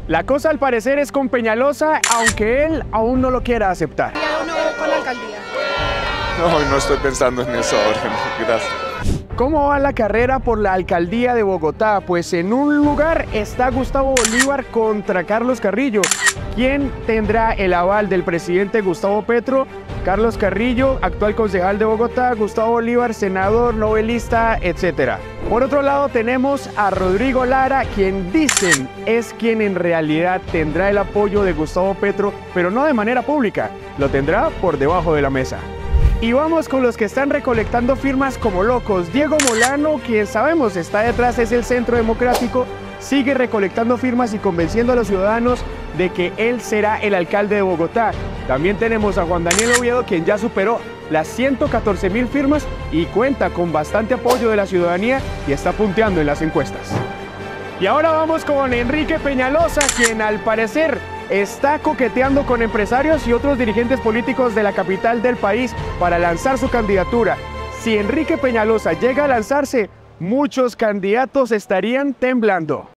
La cosa al parecer es con Peñalosa, aunque él aún no lo quiera aceptar. ¿Y no con la alcaldía? No estoy pensando en eso ahora, no, gracias. ¿Cómo va la carrera por la alcaldía de Bogotá? Pues en un lugar está Gustavo Bolívar contra Carlos Carrillo. ¿Quién tendrá el aval del presidente Gustavo Petro? Carlos Carrillo, actual concejal de Bogotá, Gustavo Bolívar, senador, novelista, etc. Por otro lado tenemos a Rodrigo Lara, quien dicen es quien en realidad tendrá el apoyo de Gustavo Petro, pero no de manera pública, lo tendrá por debajo de la mesa. Y vamos con los que están recolectando firmas como locos. Diego Molano, quien sabemos está detrás, es el Centro Democrático, sigue recolectando firmas y convenciendo a los ciudadanos de que él será el alcalde de Bogotá. También tenemos a Juan Daniel Oviedo, quien ya superó las 114.000 firmas y cuenta con bastante apoyo de la ciudadanía y está punteando en las encuestas. Y ahora vamos con Enrique Peñalosa, quien al parecer está coqueteando con empresarios y otros dirigentes políticos de la capital del país para lanzar su candidatura. Si Enrique Peñalosa llega a lanzarse, muchos candidatos estarían temblando.